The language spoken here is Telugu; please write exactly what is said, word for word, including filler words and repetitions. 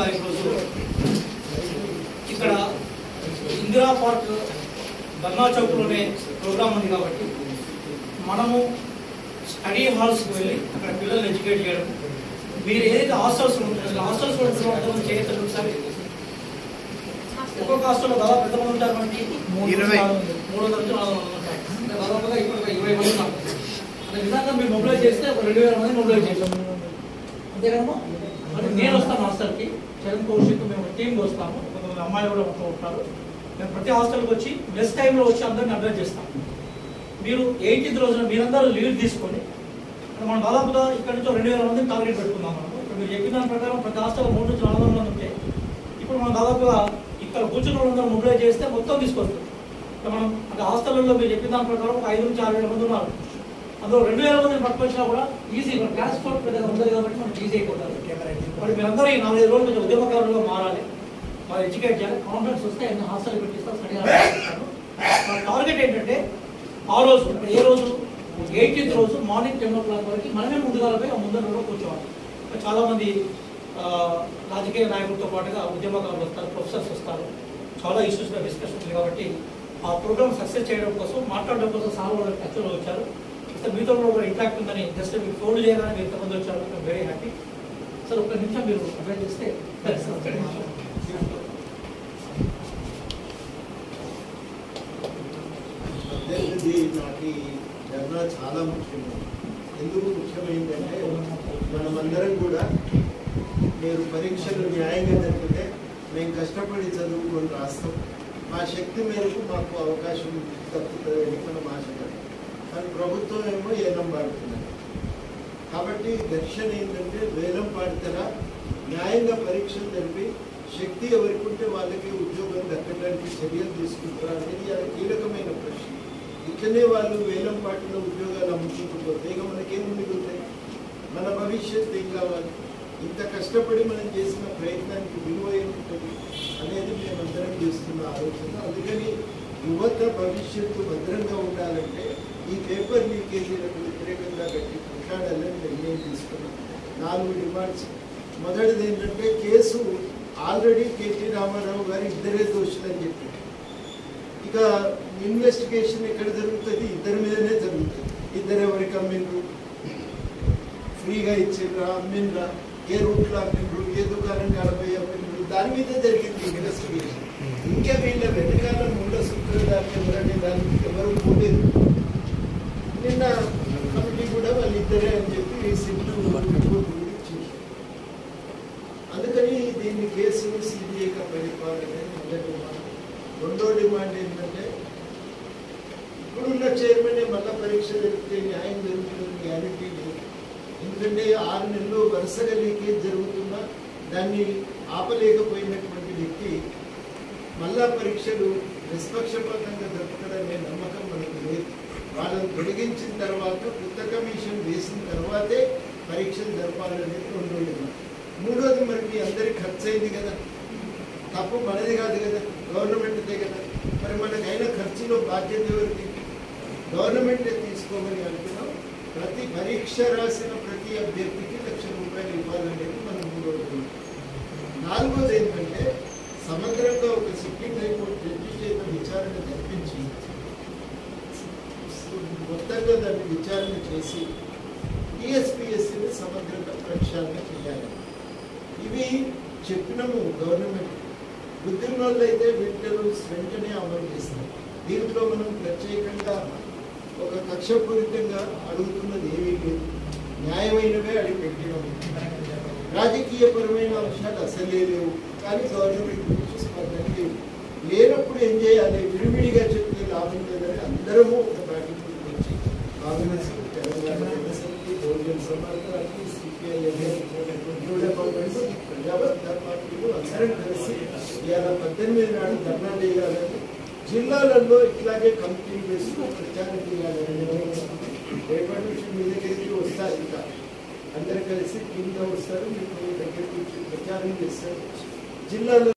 తారీఖు రోజు ఇక్కడ ఇందిరా పార్క్ ధర్నా చౌక్లోనే ప్రోగ్రామ్ ఉంది కాబట్టి మనము స్టడీ హాల్స్కి వెళ్ళి అక్కడ పిల్లల్ని ఎడ్యుకేట్ చేయడం, మీరు ఏదైతే హాస్టల్స్ ఉంటారో హాస్టల్స్ కూడా చేయొచ్చు. ఒకసారి ఒక్కొక్క హాస్టల్లో దాదాపు ఎంతమంది ఉంటారు మనకి? ఇరవై మూడు వందల నుంచి నాలుగు వందలు ఉంటాయి. దాదాపుగా ఇప్పుడు ఇరవై మంది ఉన్నారు. అదే విధంగా మీరు మొబిలైజ్ చేస్తే ఒక రెండు వేల మంది మొబిలైజ్ చేస్తాం. అంతేకదమ్మా? మరి నేను వస్తాను హాస్టల్కి, చరణ్ కౌశిక్ మేము టీంకి వస్తాము, కొంతమంది అమ్మాయిలు కూడా మొత్తం ఉంటారు. మేము ప్రతి హాస్టల్కి వచ్చి మెస్ టైంలో వచ్చి అందరిని అడ్రస్ చేస్తాం. మీరు ఎయిటీన్త్ రోజున మీరందరూ లీవ్ తీసుకొని మనం దాదాపుగా ఇక్కడ నుంచి రెండు వేల మందిని టార్గెట్ పెట్టుకున్నాం. మనము ఇప్పుడు మీరు చెప్పిన దాని ప్రకారం ప్రతి హాస్టల్ మూడు నుంచి నాలుగు వందల మంది ఉంటే ఇప్పుడు మనం దాదాపుగా ఇక్కడ కూర్చున్న వాళ్ళందరూ మొబిలైజ్ చేస్తే మొత్తం తీసుకొస్తాం. మనం అంటే హాస్టల్లో మీరు చెప్పిన దాని ప్రకారం ఒక ఐదు నుంచి ఆరు వేల మంది ఉన్నారు. అందులో రెండు వేల మందిని పట్టుకొచ్చినా కూడా ఈజీ, ట్రాన్స్పోర్ట్ పెద్దగా ఉండదు కాబట్టి మనకి ఈజీ అయిపోతుంది. మరి మీరందరూ ఈ నాలుగైదు రోజులు కొంచెం ఉద్యమకారులుగా మారాలి, మరి ఎడ్యుకేట్ చేయాలి. కాన్ఫిడెన్స్ వస్తే ఎన్ని హాస్టల్ పెట్టిస్తాం, స్టడీ హాస్టల్. మన టార్గెట్ ఏంటంటే ఆ రోజు ఏ రోజు ఎయిటీన్త్ రోజు మార్నింగ్ టెన్ ఓ క్లాక్ వరకు మనమే ముందుగా పోయి ఆ ముందర కూడా కూర్చోవాలి. చాలా మంది రాజకీయ నాయకులతో పాటుగా ఉద్యమకారులు వస్తారు, ప్రొఫెసర్స్ వస్తారు, చాలా ఇష్యూస్ మీద డిస్కషన్ ఉంది కాబట్టి ఆ ప్రోగ్రామ్ సక్సెస్ చేయడం కోసం మాట్లాడడం కోసం సార్ వాళ్ళు టచ్లో వచ్చారు. ఇస్తే మీతో కూడా ఇంపాక్ట్ ఉందని జస్ట్ మీకు ఫోన్ చేయగానే మీరు ఎంతమంది వచ్చారు, వెరీ హ్యాపీ. సార్ ఒక్క నిమిషం మీరు అప్లై చేస్తే నాటి ధర్నా చాలా ముఖ్యమైనది. ఎందుకు ముఖ్యమైందంటే మనమందరం కూడా మీరు పరీక్షలు న్యాయంగా జరిగితే మేము కష్టపడి చదువుకొని రాస్తాం, మా శక్తి మేరకు మాకు అవకాశం తప్పుతుందని మనం ఆశపడతాం. కానీ ప్రభుత్వం ఏమో ఏలం పాడుతున్నారు. కాబట్టి ఘర్షణ ఏంటంటే వేలం పాడతారా, న్యాయంగా పరీక్షలు జరిపి శక్తి ఎవరికి ఉంటే వాళ్ళకి ఉద్యోగం దక్కడానికి చర్యలు తీసుకుంటారా అనేది అది కీలకమైన ప్రశ్న. ఇట్లనే వాళ్ళు వేలం పాటలో ఉద్యోగాలు అమ్ముకుంటుపోతే ఇక మనకేం మిగులుతాయి? మన భవిష్యత్తు ఏం కావాలి? ఇంత కష్టపడి మనం చేసిన ప్రయత్నానికి విలువ ఏముంటుంది అనేది మేమందరం చేస్తున్న ఆలోచన. అందుకని యువత భవిష్యత్తు భద్రంగా ఉండాలంటే ఈ పేపర్ లీకేజీలకు వ్యతిరేకంగా గట్టి కొట్లాడాలని నిర్ణయం తీసుకున్నాం. నాలుగు డిమాండ్స్. మొదటిది ఏంటంటే కేసు ఆల్రెడీ కేటీ రామారావు గారు ఇద్దరే దోషులని చెప్పి, ఇక ఇన్వెస్టిగేషన్ ఎక్కడ జరుగుతుంది? ఇద్దరి మీదనే జరుగుతుంది. ఇద్దరు ఎవరికి అమ్మిండ్రు, ఫ్రీగా ఇచ్చిండ్రా, అమ్మిండ్రా, ఏ రూట్లో అమ్మిండ్రు, ఏ దుకాణం కాడపై అమ్మిండ్రు, దాని మీదే జరిగింది ఇన్వెస్టిగేషన్. ఇంకా వీళ్ళ వెనకాల ముందు సుఖ దానికి ఎవరంటే దానికి ఎవరు పోలేదు. నిన్న కమిటీ కూడా వాళ్ళు ఇద్దరే అని చెప్పి సిబ్లు రిపోర్ట్ ఇచ్చింది. అందుకని దీన్ని కేసు సిబిఐగా పరిపాలనే మొదటి డిమాండ్. రెండో డిమాండ్ ఏంటంటే ఇప్పుడున్న చైర్మన్ మళ్ళా పరీక్ష జరిగితే న్యాయం జరుగుతుందని గ్యారంటీ లేదు. ఎందుకంటే ఆరు నెలలు వరుసగా లీకేజ్ జరుగుతున్నా దాన్ని ఆపలేకపోయినటువంటి వ్యక్తి మళ్ళా పరీక్షలు నిష్పక్షపాతంగా జరుపుతాడనే నమ్మకం మనకు లేదు. వాళ్ళని తొలగించిన తర్వాత కొత్త కమిషన్ వేసిన తర్వాతే పరీక్షలు జరపాలనేది రెండో డిమాండ్. మూడోది మరి మీ అందరికి ఖర్చు అయింది కదా, తప్పు మనది కాదు కదా, గవర్నమెంట్దే కదా. మరి మనకైనా ఖర్చులో బాధ్యత ఎవరికి? గవర్నమెంటే తీసుకోమని అంటున్నాం. ప్రతి పరీక్ష రాసిన ప్రతి అభ్యర్థికి లక్ష రూపాయలు ఇవ్వాలనేది మనం మూడోది. నాలుగోది ఏంటంటే సమగ్రంగా ఒక సుప్రీం హైకోర్టు జడ్జి చేత విచారణ జరిపించి మొత్తంగా దాన్ని విచారణ చేసి టీఎస్పీఎస్సీని సమగ్రంగా ప్రక్షాళన చేయాలి. ఇవి చెప్పినాము గవర్నమెంట్. బుద్ధిన్న వాళ్ళు అయితే వీటిలో వెంటనే అమలు చేస్తారు. దీంట్లో మనం ప్రత్యేకంగా ఒక కక్షపూరితంగా అడుగుతున్నది ఏమీ లేదు, న్యాయమైనవే అడిగి పెట్టినాము. రాజకీయపరమైన అంశాలు అసలే లేవు, కానీ గవర్నమెంట్ నుంచి స్పందన లేవు. లేనప్పుడు ఏం చేయాలి? విడివిడిగా చెప్తే లాభం లేదని అందరము ఒక బ్యాటింగ్ వచ్చి కాంగ్రెస్, తెలంగాణ జనసమితి, బహుజన సమాజ్ పార్టీ, సిపిఐ, ప్రజాబంధ పార్టీలు అందరం కలిసి ఇవాళ పద్దెనిమిది నాడు ధర్నా చేయాలని, జిల్లాలలో ఇట్లాగే కమిటీలు వేసుకుని ప్రచారం చేయాలని నిర్ణయించుకుంది. రేపటి నుంచి మీ దగ్గరికి వస్తారు, ఇంకా అందరు కలిసి కింద వస్తారు, మీకు దగ్గరికి ప్రచారం చేస్తారు జిల్లాలో.